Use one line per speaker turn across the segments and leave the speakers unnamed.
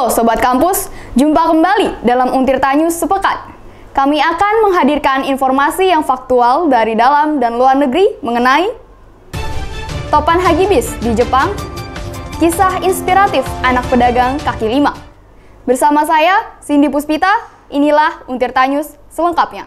Halo Sobat Kampus, jumpa kembali dalam Untirta News Sepekan. Kami akan menghadirkan informasi yang faktual dari dalam dan luar negeri mengenai topan hagibis di Jepang, kisah inspiratif anak pedagang kaki lima. Bersama saya, Cindy Puspita, inilah Untirta News selengkapnya.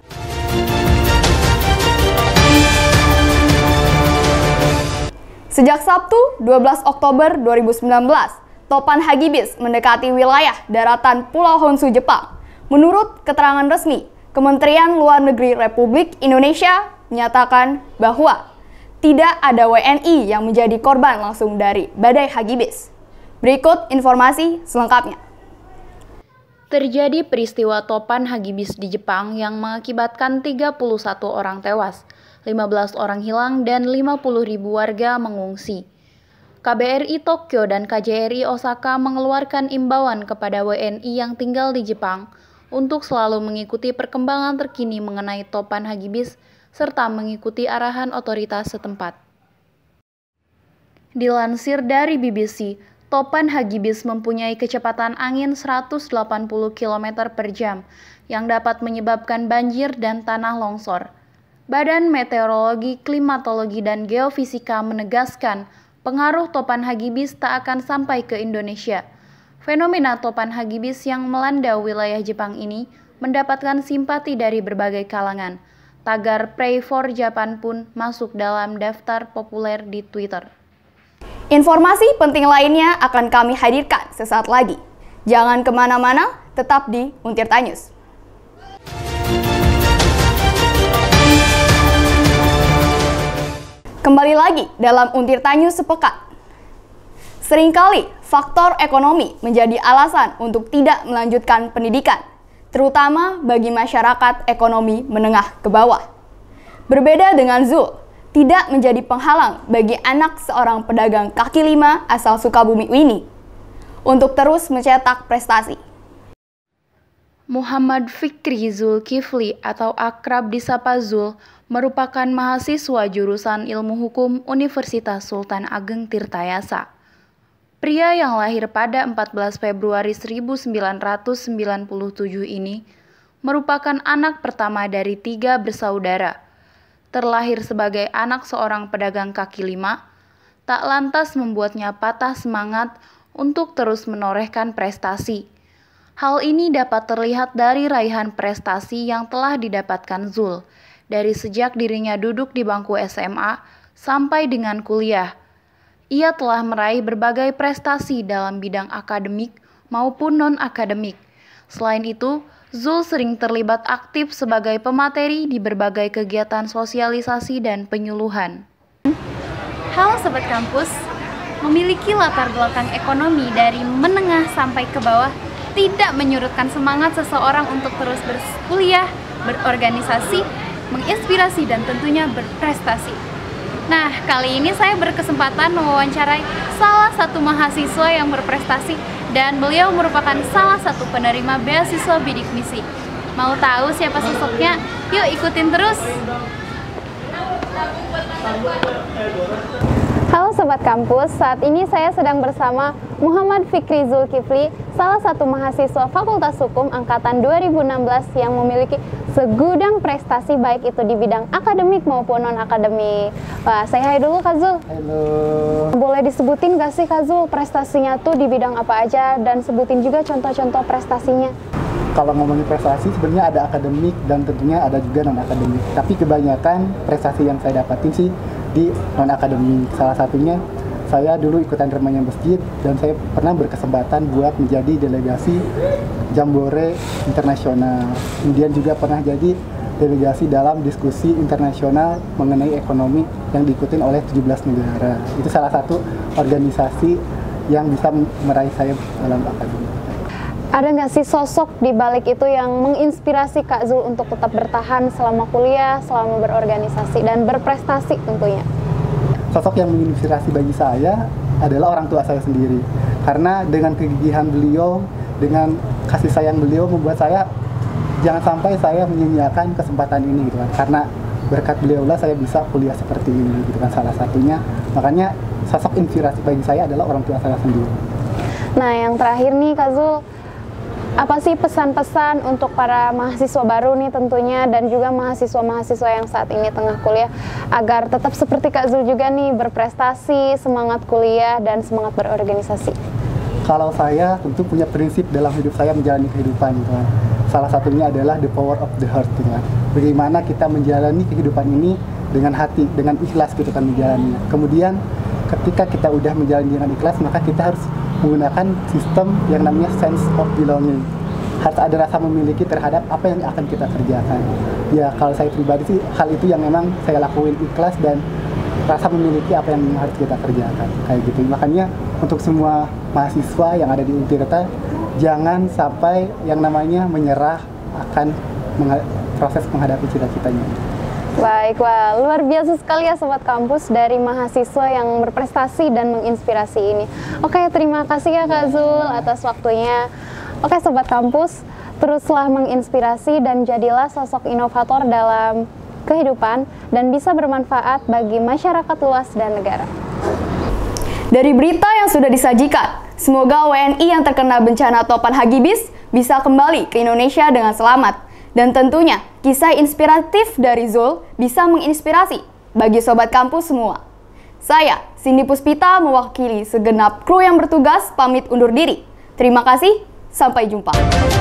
Sejak Sabtu, 12 Oktober 2019, topan hagibis mendekati wilayah daratan Pulau Honshu, Jepang. Menurut keterangan resmi, Kementerian Luar Negeri Republik Indonesia menyatakan bahwa tidak ada WNI yang menjadi korban langsung dari badai hagibis. Berikut informasi selengkapnya.
Terjadi peristiwa topan hagibis di Jepang yang mengakibatkan 31 orang tewas, 15 orang hilang, dan 50.000 warga mengungsi. KBRI Tokyo dan KJRI Osaka mengeluarkan imbauan kepada WNI yang tinggal di Jepang untuk selalu mengikuti perkembangan terkini mengenai topan hagibis serta mengikuti arahan otoritas setempat. Dilansir dari BBC, topan hagibis mempunyai kecepatan angin 180 km per jam yang dapat menyebabkan banjir dan tanah longsor. Badan Meteorologi, Klimatologi, dan Geofisika menegaskan pengaruh topan hagibis tak akan sampai ke Indonesia. Fenomena topan hagibis yang melanda wilayah Jepang ini mendapatkan simpati dari berbagai kalangan. Tagar Pray for Japan pun masuk dalam daftar populer di Twitter.
Informasi penting lainnya akan kami hadirkan sesaat lagi. Jangan kemana-mana, tetap di Untirta News. Kembali lagi dalam Untirta News Sepekan. Seringkali faktor ekonomi menjadi alasan untuk tidak melanjutkan pendidikan, terutama bagi masyarakat ekonomi menengah ke bawah. Berbeda dengan Zul, tidak menjadi penghalang bagi anak seorang pedagang kaki lima asal Sukabumi ini untuk terus mencetak prestasi.
Muhammad Fikri Zulkifli atau akrab disapa Zul merupakan mahasiswa jurusan Ilmu Hukum Universitas Sultan Ageng Tirtayasa. Pria yang lahir pada 14 Februari 1997 ini merupakan anak pertama dari 3 bersaudara. Terlahir sebagai anak seorang pedagang kaki lima, tak lantas membuatnya patah semangat untuk terus menorehkan prestasi. Hal ini dapat terlihat dari raihan prestasi yang telah didapatkan Zul, dari sejak dirinya duduk di bangku SMA sampai dengan kuliah. Ia telah meraih berbagai prestasi dalam bidang akademik maupun non-akademik. Selain itu, Zul sering terlibat aktif sebagai pemateri di berbagai kegiatan sosialisasi dan penyuluhan.
Halo Sobat Kampus, memiliki latar belakang ekonomi dari menengah sampai ke bawah tidak menyurutkan semangat seseorang untuk terus berkuliah, berorganisasi, menginspirasi, dan tentunya berprestasi. Nah, kali ini saya berkesempatan mewawancarai salah satu mahasiswa yang berprestasi dan beliau merupakan salah satu penerima beasiswa bidik misi. Mau tahu siapa sosoknya? Yuk ikutin terus!
Halo Sobat Kampus, saat ini saya sedang bersama Muhammad Fikri Zulkifli, salah satu mahasiswa Fakultas Hukum Angkatan 2016 yang memiliki segudang prestasi baik itu di bidang akademik maupun non-akademik. Wah, saya hai dulu Kak Zul.
Halo.
Boleh disebutin gak sih Kak Zul prestasinya tuh di bidang apa aja dan sebutin juga contoh-contoh prestasinya?
Kalau ngomongin prestasi sebenarnya ada akademik dan tentunya ada juga non-akademik. Tapi kebanyakan prestasi yang saya dapatin sih di non-akademik. Salah satunya saya dulu ikutan remaja masjid dan saya pernah berkesempatan buat menjadi delegasi Jambore internasional. Kemudian juga pernah jadi delegasi dalam diskusi internasional mengenai ekonomi yang diikutin oleh 17 negara. Itu salah satu organisasi yang bisa meraih saya dalam akademik.
Ada nggak sih sosok di balik itu yang menginspirasi Kak Zul untuk tetap bertahan selama kuliah, selama berorganisasi, dan berprestasi tentunya?
Sosok yang menginspirasi bagi saya adalah orang tua saya sendiri. Karena dengan kegigihan beliau, dengan kasih sayang beliau membuat saya jangan sampai saya menyia-nyiakan kesempatan ini gitu kan. Karena berkat beliau lah saya bisa kuliah seperti ini gitu kan salah satunya. Makanya sosok inspirasi bagi saya adalah orang tua saya sendiri.
Nah, yang terakhir nih Kak Zul, apa sih pesan-pesan untuk para mahasiswa baru nih tentunya dan juga mahasiswa-mahasiswa yang saat ini tengah kuliah agar tetap seperti Kak Zul juga nih berprestasi, semangat kuliah dan semangat berorganisasi?
Kalau saya tentu punya prinsip dalam hidup saya menjalani kehidupan gitu kan. Salah satunya adalah the power of the heart gitu kan. Bagaimana kita menjalani kehidupan ini dengan hati, dengan ikhlas gitu kan menjalaninya. Kemudian ketika kita udah menjalani dengan ikhlas, maka kita harus menggunakan sistem yang namanya sense of belonging. Harus ada rasa memiliki terhadap apa yang akan kita kerjakan. Ya kalau saya pribadi sih hal itu yang memang saya lakuin, ikhlas dan rasa memiliki apa yang harus kita kerjakan kayak gitu. Makanya untuk semua mahasiswa yang ada di Untirta, jangan sampai yang namanya menyerah akan proses menghadapi cita-citanya.
Baik, wah luar biasa sekali ya Sobat Kampus dari mahasiswa yang berprestasi dan menginspirasi ini. Oke, terima kasih ya Kak Zul atas waktunya. Oke Sobat Kampus, teruslah menginspirasi dan jadilah sosok inovator dalam kehidupan dan bisa bermanfaat bagi masyarakat luas dan negara.
Dari berita yang sudah disajikan, semoga WNI yang terkena bencana topan Hagibis bisa kembali ke Indonesia dengan selamat. Dan tentunya, kisah inspiratif dari Zul bisa menginspirasi bagi Sobat Kampus semua. Saya, Cindy Puspita, mewakili segenap kru yang bertugas, pamit undur diri. Terima kasih, sampai jumpa.